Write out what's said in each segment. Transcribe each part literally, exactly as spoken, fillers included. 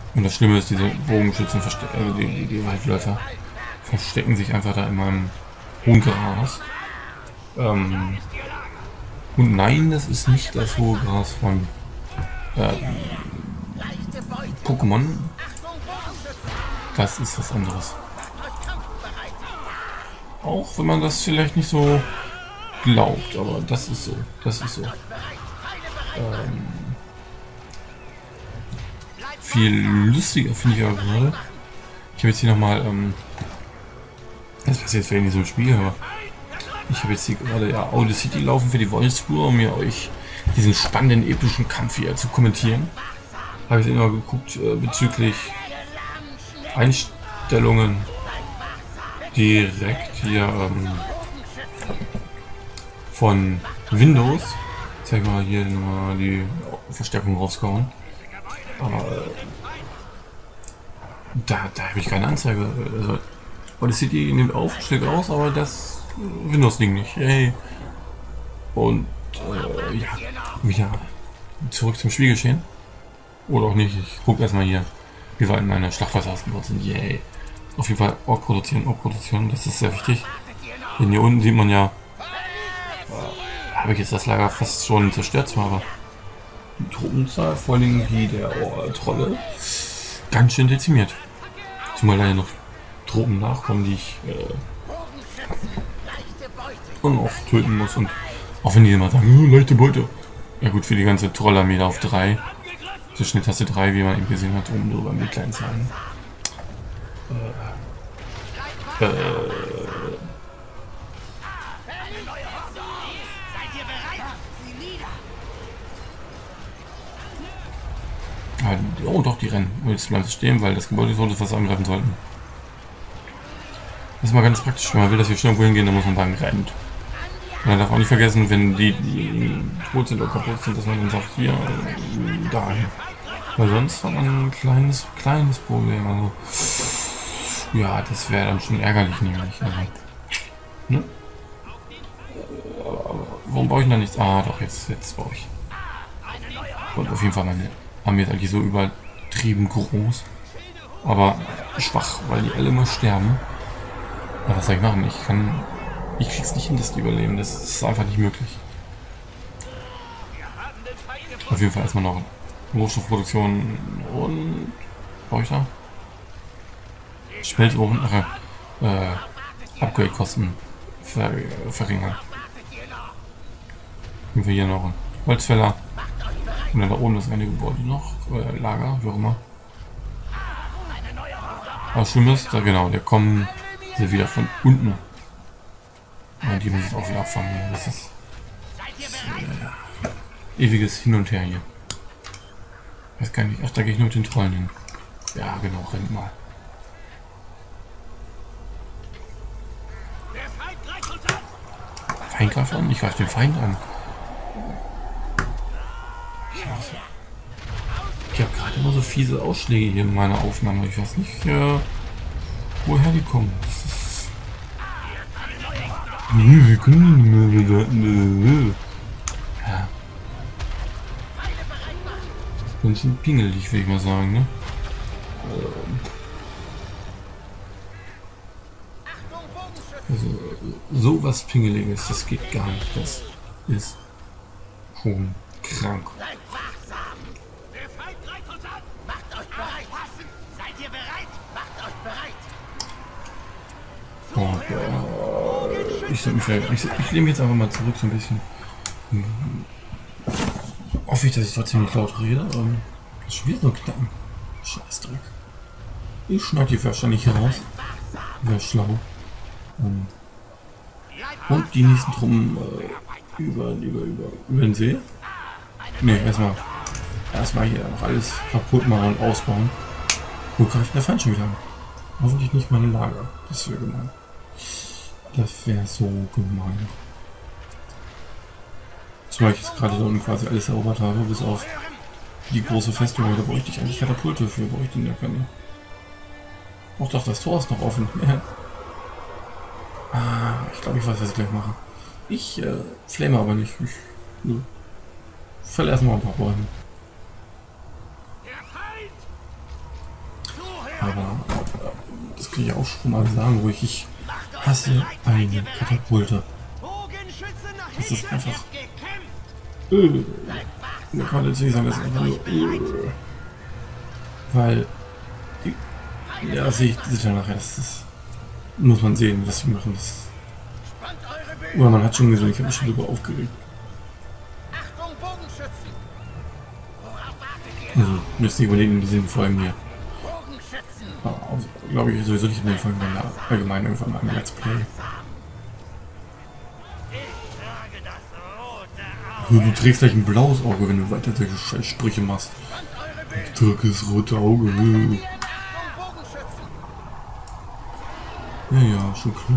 Und das Schlimme ist, diese Bogenschützen, verste äh, die, die, die Waldläufer, verstecken sich einfach da in meinem hohen Gras. Ähm, und nein, das ist nicht das hohe Gras von äh, Pokémon. Das ist was anderes. Auch wenn man das vielleicht nicht so glaubt, aber das ist so. Das ist so. Ähm, viel lustiger finde ich aber gerade. Ich habe jetzt hier nochmal, ähm, das passiert vielleicht nicht so im Spiel, aber ich habe jetzt hier gerade ja Audi City laufen für die Wolfsspur, um mir euch diesen spannenden, epischen Kampf hier zu kommentieren. Habe ich immer geguckt äh, bezüglich Einstellungen direkt hier ähm, von Windows. Ich zeig mal hier nochmal die Verstärkung rausgehauen. Aber äh, da, da habe ich keine Anzeige. Also, Audi City nimmt auf, schlägt aus, aber das Windows-Ding nicht. Hey. Und äh, ja, wieder zurück zum Spielgeschehen. Oder auch nicht. Ich gucke erstmal hier, wie weit meine Schlachtwasser ausgebaut sind. Yay. Auf jeden Fall Ork produzieren, Ork produzieren, das ist sehr wichtig. Denn hier unten sieht man ja, äh, habe ich jetzt das Lager fast schon zerstört zwar, aber die Truppenzahl, vor allem die der oh, Trolle, ganz schön dezimiert. Zumal da ja noch Truppen nachkommen, die ich äh, und auch töten muss. Und auch wenn die immer sagen, oh, leichte Beute. Ja gut, für die ganze Trollarmee da auf drei. So Schnittaste drei, wie man eben gesehen hat, oben drüber mit kleinen Zahlen. Äh, äh, oh doch, die rennen. Jetzt bleiben sie stehen, weil das Gebäude ist, was sie angreifen sollten. Das ist mal ganz praktisch, wenn man will, dass wir schnell irgendwo hingehen, dann muss man sagen, rennt. Und man darf auch nicht vergessen, wenn die, die tot sind oder kaputt sind, dass man dann sagt, hier, dahin. Weil sonst hat man ein kleines, kleines Problem. Also, ja, das wäre dann schon ärgerlich, nämlich. Also, ne? Warum baue ich da nichts? Ah, doch, jetzt, jetzt baue ich. Und auf jeden Fall, meine Armee ist eigentlich so übertrieben groß. Aber schwach, weil die alle immer sterben. Aber was soll ich machen? Ich kann. Ich krieg's nicht hin, dass die überleben. Das ist einfach nicht möglich. Auf jeden Fall erstmal noch Rohstoffproduktion und. Brauche ich da? Schmelzofen, ach, äh, Upgrade-Kosten ver verringern. Nehmen wir hier noch einen Holzfäller. Und dann da oben das eine Gebäude noch, äh, Lager, wie auch immer. Was schlimm ist, da genau, der kommen sie wieder von unten. Und die muss ich auch wieder abfangen. Das ist, das ist äh, ewiges Hin und Her hier. Weiß gar nicht, ach, da gehe ich nur mit den Trollen hin. Ja, genau, rennt mal. Feind greift an? Ich greife den Feind an. Ich habe gerade immer so fiese Ausschläge hier in meiner Aufnahme. Ich weiß nicht, äh, woher die kommen. Das ist... Wir können nicht mehr... Ja. Ganz schön pingelig, will ich mal sagen, ne? Also, sowas Pingeliges, das geht gar nicht. Das ist schon krank. Und, äh, ich, mich, ich, ich lehne mich jetzt einfach mal zurück so ein bisschen. Hm. Hoffe ich, dass ich trotzdem nicht laut rede. Ähm, das ist schon wieder so knacken. Scheißdreck. Ich schneide die wahrscheinlich heraus. Wäre schlau. Um, und die nächsten Truppen äh, über, über, über, über den See. Ne, erstmal erstmal hier noch alles kaputt machen und ausbauen. Wo greift der Feind schon wieder an? Hoffentlich nicht meine Lager. Das wäre gemein. Das wäre so gemein. Zumal ich jetzt gerade da unten quasi alles erobert habe, bis auf die große Festung. Da bräuchte ich eigentlich Katapulte für. Bräuchte ich denn ja keine. Ach doch, das Tor ist noch offen. Ah, ich glaube, ich weiß, was ich gleich mache. Ich äh, flame aber nicht. Ich nö. Fäll erstmal ein paar Bäume. Aber äh, das kann ich auch schon mal sagen, ruhig. Ich hasse eine Katapulte. Das ist einfach. Äh, man kann natürlich sagen, das ist einfach nur. Äh, weil. Die, ja, das sehe ich das ja nachher. Das ist, muss man sehen, was sie machen. Das, oder man hat schon gesehen, ich habe mich schon darüber aufgeregt. Also, müsst ihr überlegen, in diesen Folgen hier. Also, glaube ich sowieso nicht in den Folgen, sondern allgemein irgendwann mal im Let's Play. Du trägst gleich ein blaues Auge, wenn du weiter solche scheiß Sprüche machst. Ich trage das rote Auge. Ja, ja, schon klar.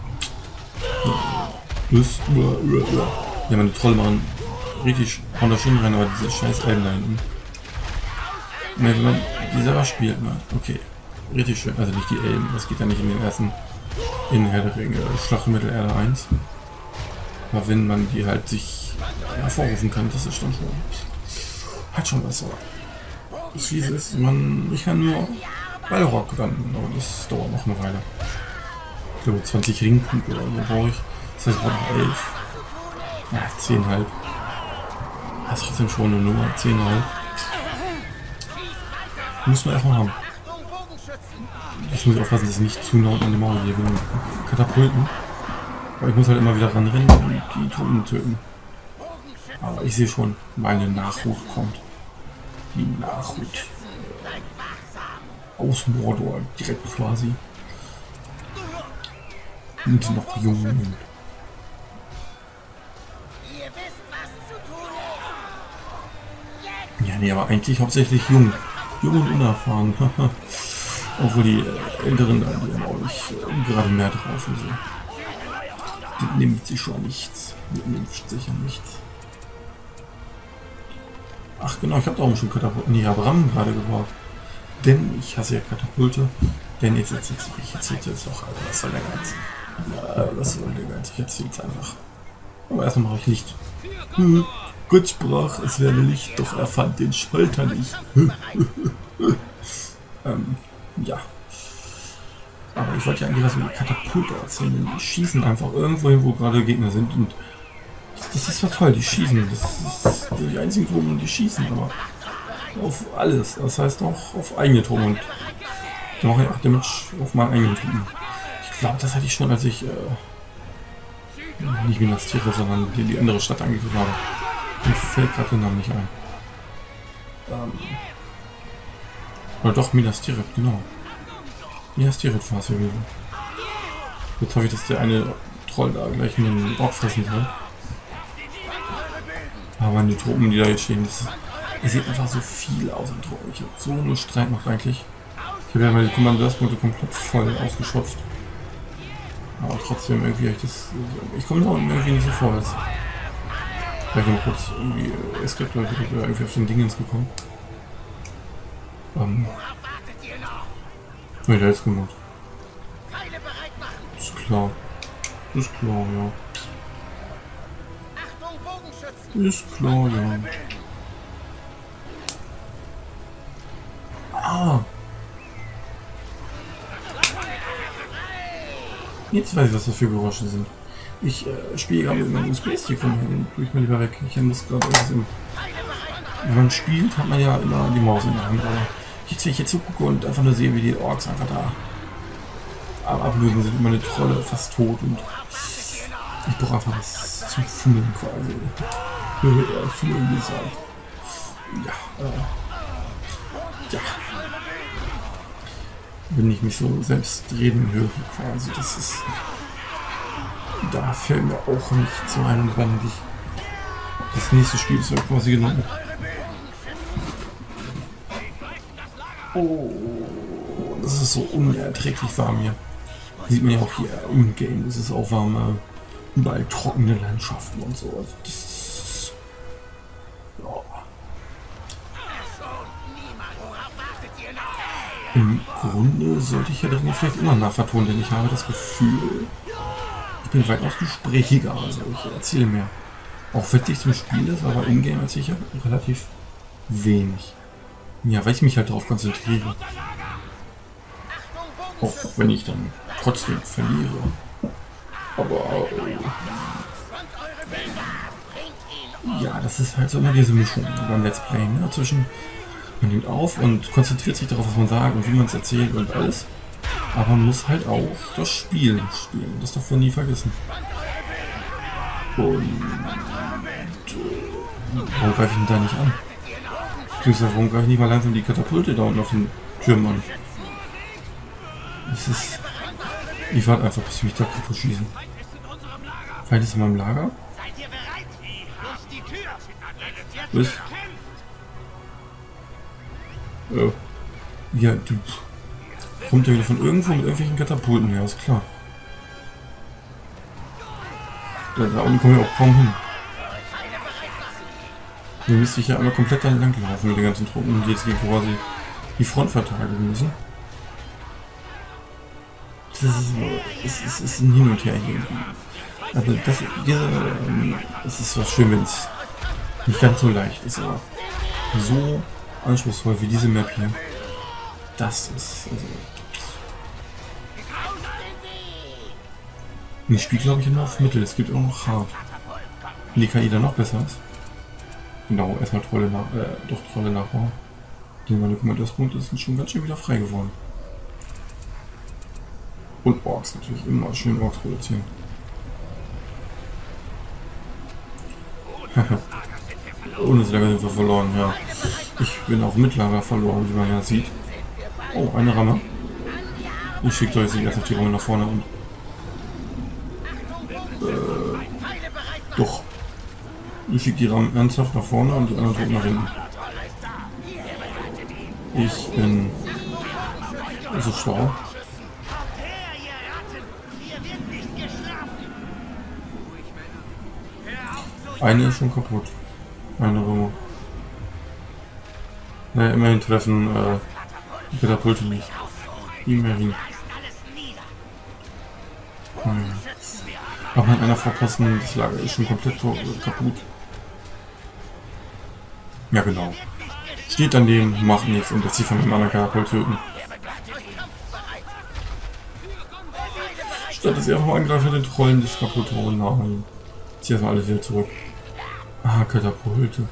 Das, ja, meine Trolle machen richtig wunderschön rein, aber diese scheiß Elben da hinten. Wenn man die selber spielt, ne? Okay. Richtig schön. Also nicht die Elben, das geht ja nicht in den ersten, in Herr der Ringe, Schlacht um Mittelerde eins. Aber wenn man die halt sich hervorrufen kann, das ist dann schon. Hat schon was. Das Fiese ist, man, ich kann nur Ballrock ran, aber das dauert noch eine Weile. Ich glaube zwanzig Ringpunkte oder so brauche ich. Das heißt, ich brauche noch elf. Ja, zehn Komma fünf. Das ist trotzdem schon eine Nummer, zehn Komma fünf. Muss man erstmal haben. Ich muss aufpassen, dass ich nicht zu nah an die Mauer gehe, wegen Katapulten. Aber ich muss halt immer wieder ranrennen und die Truppen töten. Aber ich sehe schon, meine Nachhut kommt. Die Nachhut. Aus Mordor, direkt quasi. Und noch jung. Ja, nee, aber eigentlich hauptsächlich jung. Jung und unerfahren. Obwohl die äh, Älteren, die haben auch nicht äh, gerade mehr drauf. Also. Die nimmt sich schon nichts. Die nimmt sicher nichts. Ach genau, ich habe da auch schon Katapulte. Nee, Abraham gerade gebaut. Denn ich hasse ja Katapulte. Denn jetzt erzähl's jetzt, ich erzähl's jetzt auch, also was soll der Geiz? Ja, was soll der Geiz? Ich erzähl's einfach. Aber erstmal mache ich Licht. Hm. Gott sprach, es werde Licht, doch er fand den Schalter nicht. ähm, ja. Aber ich wollte ja eigentlich was über Katapulte erzählen. Die schießen einfach irgendwo hin, wo gerade Gegner sind. Und das ist ja toll, die schießen. Das ist die einzigen Truppen, die schießen. Aber auf alles. Das heißt auch auf eigene Truppen. Und die machen ja auch Damage auf meine eigenen Truppen. Ich glaube, das hatte ich schon, als ich äh, nicht Minas Tirith, sondern die, die andere Stadt angegriffen habe. Mir fällt gerade der Name nicht ein. Ähm, oder doch, Minas Tirith, genau. Minas Tirith war es gewesen. Jetzt hoffe ich, dass der eine Troll da gleich einen Ork fressen soll. Aber meine Truppen, die da jetzt stehen, das, das sieht einfach so viel aus am Tor. Ich habe so eine Streitmacht eigentlich. Ich habe ja meine Kommandeuspunkte komplett voll ausgeschöpft. Aber trotzdem irgendwie, ich das. Ich komme da irgendwie nicht so vorwärts. Vielleicht noch kurz irgendwie äh, Escape oder irgendwie auf den Dingens gekommen. Ähm. Ne, der ist gemacht. Ist klar. Ist klar, ja. Ist klar, ja. Ah! Jetzt weiß ich, was das für Geräusche sind. Ich äh, spiele gerade mit meinem U S B-Stick rum, den tue ich mal lieber weg. Ich muss gerade irgendwas im. Wenn man spielt, hat man ja immer die Maus in der Hand. Aber jetzt, wenn ich jetzt zugucke und einfach nur sehe, wie die Orks einfach da am Ablösen sind, meine Trolle fast tot und ich brauche einfach was zum Fummeln quasi. Ja, Fummeln gesagt. Ja, äh. Ja. Wenn ich mich so selbst reden höre, quasi, das ist. Da fällt mir auch nicht so ein und wann ich das nächste Spiel ist ja quasi genommen. Oh, das ist so unerträglich warm hier. Sieht man ja auch hier im Game, es ist auch warm, überall trockene Landschaften und so. Also das ist, ja. Im Grunde sollte ich ja darin vielleicht immer nachvertonen, denn ich habe das Gefühl, ich bin weitaus gesprächiger, also ich erzähle mehr. Auch witzig zum Spiel ist, aber in-game erzähle ich ja relativ wenig. Ja, weil ich mich halt darauf konzentriere. Auch wenn ich dann trotzdem verliere. Aber äh, ja, das ist halt so immer diese Mischung beim Let's Play, ne? Zwischen man nimmt auf und konzentriert sich darauf, was man sagt und wie man es erzählt und alles. Aber man muss halt auch das Spiel spielen. Das darf man nie vergessen. Und äh, warum greife ich ihn da nicht an? Beziehungsweise warum greife ich nicht mal langsam die Katapulte da unten auf den Türmen an? Es ist... Ich warte einfach, bis sie mich da kaputt schießen. Feind ist in meinem Lager? Was? Äh, ja, du... Kommt ja wieder von irgendwo mit irgendwelchen Katapulten her, ist klar. Da, da unten kommen wir auch kaum hin. Hier müsste ich ja einmal komplett dann lang laufen mit den ganzen Truppen, die jetzt hier quasi die Front verteidigen müssen. Das ist, es ist, ist ein Hin und Her hier. Also das, diese, ähm, es ist so schön, wenn es nicht ganz so leicht ist, aber so anspruchsvoll wie diese Map hier. Das ist, also... Ich spiele glaube ich immer auf Mittel, es gibt auch noch Hard. Wenn die K I dann noch besser ist. Genau, erstmal Trolle nach, äh, doch Trolle nachbauen. Die meine Kommandospunkte sind schon ganz schön wieder frei geworden. Und Orks natürlich, immer schön Orks produzieren. Ohne Lager sind wir verloren, ja. Ich bin auch mit Lager verloren, wie man ja sieht. Oh, eine Ramme. Ich schicke euch jetzt erst auf die Ramme nach vorne und... Äh, doch. Ich schicke die Ramme ernsthaft nach vorne und die anderen Truppen nach hinten. Ich bin... so schlau. Eine ist schon kaputt. Eine Ramme. Naja, immerhin treffen äh, die Katapulte nicht. Immerhin. Hm. Aber an einer Vorposten, das Lager ist schon komplett kaputt. Ja genau. Steht daneben, macht nichts und lässt sich von einem anderen Katapult töten. Statt dass ich einfach mal angreife, den Trollen das kaputt holen. Nein. Zieh erstmal alles wieder zurück. Ah, Katapulte.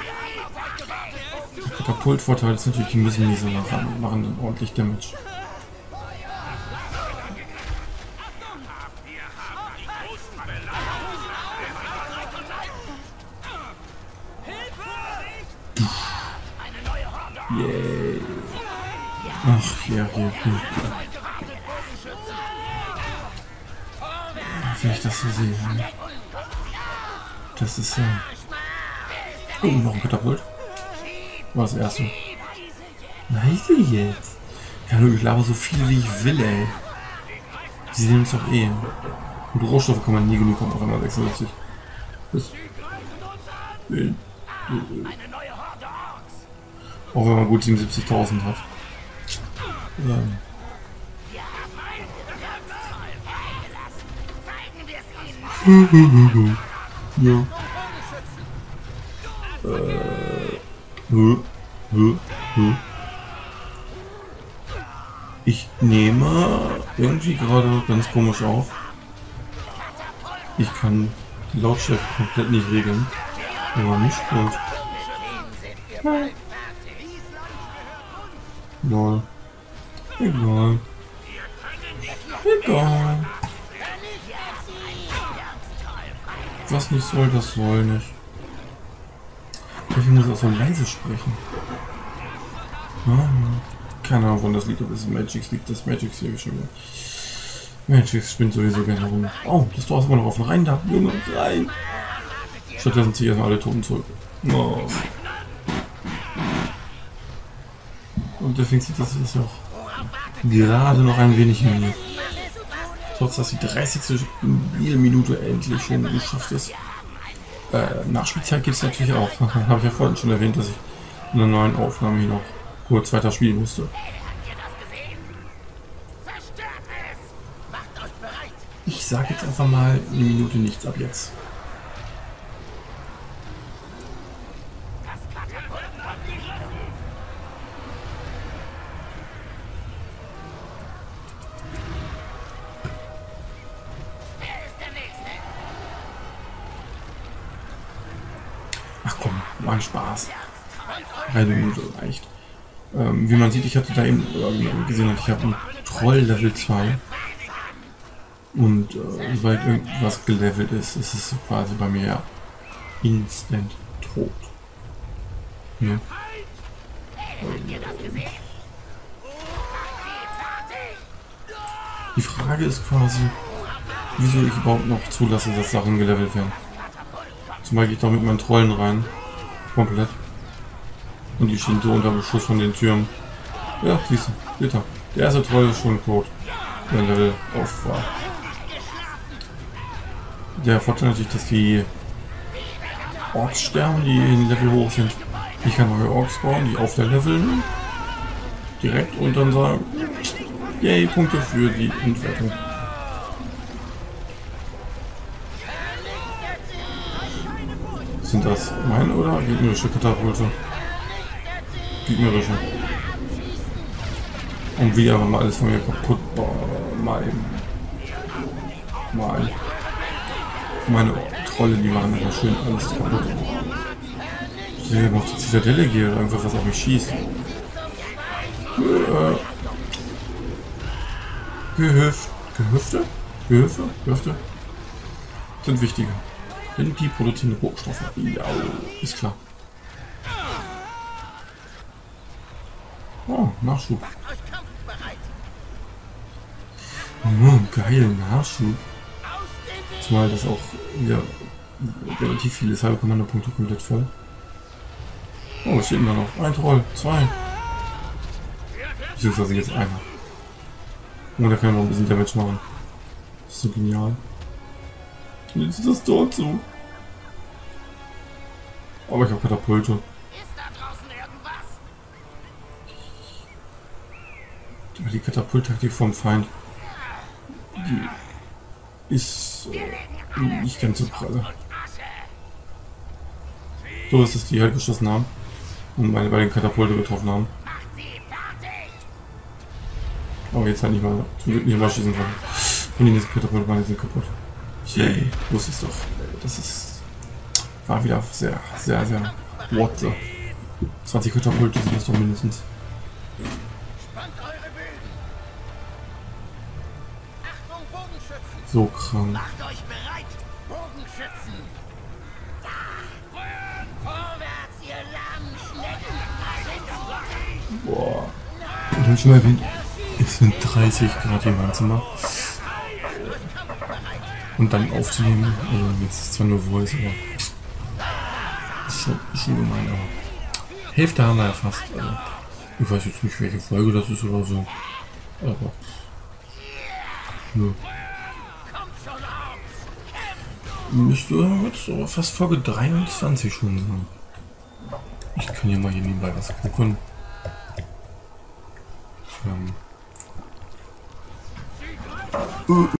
Der Katapultvorteil ist natürlich, die müssen nicht so machen, machen dann ordentlich Damage. Yay. Ach, ja, hier, hier. Wenn ich das so sehe. Das ist ja... Oh, noch ein Katapult. War das erste. Leise jetzt. Ja, nur ich laber so viel wie ich will, ey. Die sehen uns doch eh. Und Rohstoffe kann man nie genug haben auf einmal sechsundsiebzig. Das... Auch wenn man gut siebenundsiebzigtausend hat. Ja. Ja. Äh. Ich nehme irgendwie gerade ganz komisch auf. Ich kann die Lautstärke komplett nicht regeln. Aber nicht gut. Egal. Egal. Egal. Was nicht soll, das soll nicht. Ich muss auch so leise sprechen. Ja, keine Ahnung, wann das liegt, ob es Magix liegt. Das Magix hier schon wieder. Magix spinnt sowieso gerne rum. Oh, das Tor ist immer noch offen. Rein da, Junge, rein. Stattdessen ziehe ich erstmal alle Toten zurück. Oh. Und deswegen sieht das jetzt auch gerade noch ein wenig hin. Trotz dass die dreißigste Spielminute endlich schon geschafft ist. Äh, Nachspielzeit gibt es natürlich auch. Habe ich ja vorhin schon erwähnt, dass ich in einer neuen Aufnahme hier noch kurz weiter spielen musste. Ich sage jetzt einfach mal eine Minute nichts ab jetzt. war ein Spaß. Eine Minute reicht. Ähm, wie man sieht, ich hatte da eben, oder wie man gesehen hat, ich habe einen Troll Level zwei. Und äh, sobald irgendwas gelevelt ist, ist es quasi bei mir ja instant tot. Ja. Ähm, die Frage ist quasi, wieso ich überhaupt noch zulasse, dass Sachen gelevelt werden. Zum Beispiel gehe ich da mit meinen Trollen rein. Komplett. Und die stehen so unter Beschuss von den Türen. Ja, siehst du, bitte. Der erste Troll ist schon tot. Der Level auf war. Der Vorteil natürlich, dass die Orks sterben, die in Level hoch sind. Ich kann neue Orks bauen, die auf der Leveln direkt und dann sagen, yay, Punkte für die Entwertung. Sind das meine oder gegnerische Katapulte? Gegnerische. Und wie aber mal alles von mir kaputt mal mal meine Trolle, die machen aber schön alles kaputt. Ich sehe noch die Zitadelle gehe oder irgendwas, was auf mich schießt. Äh, Gehöft, Gehöfte? Gehöfte? Gehöfte? Sind wichtiger. Denn die produzieren Rohstoffe. Ja, ist klar. Oh, Nachschub. Oh, geil, Nachschub. Zumal das auch ja, relativ viele ist, halbe Kommandopunkte komplett voll. Oh, was steht denn da noch? Ein Troll, zwei. Beziehungsweise jetzt einer. Und da kann man noch ein bisschen Damage machen. Das ist so genial. Und jetzt ist das Tor zu. Aber ich habe Katapulte. Die Katapulttaktik vom Feind, die ist äh, nicht ganz so pralle. So ist es, die halt geschossen haben und meine bei den Katapulte getroffen haben. Aber jetzt halt nicht mal, zum Glück nicht mal schießen können. Und die nächsten Katapulte waren jetzt kaputt. Yay, wusste es doch. Das ist, war wieder sehr, sehr, sehr, what the. zwanzig Katapulte sind das doch mindestens. So krank. Macht euch bereit, Bogenschützen! Vorwärts, ihr lahmen Schnecken! Boah. Und habe ich schon mal erwähnt, es sind dreißig Grad hier im Wohnzimmer. Und dann aufzunehmen, also jetzt ist zwar nur Voice, aber ist schon, ist schon gemein, aber Hälfte haben wir ja fast. Also, ich weiß jetzt nicht, welche Folge das ist oder so. Aber nö. Müsste jetzt aber fast Folge dreiundzwanzig schon sein. Ich kann hier mal hier nebenbei was gucken. Ähm.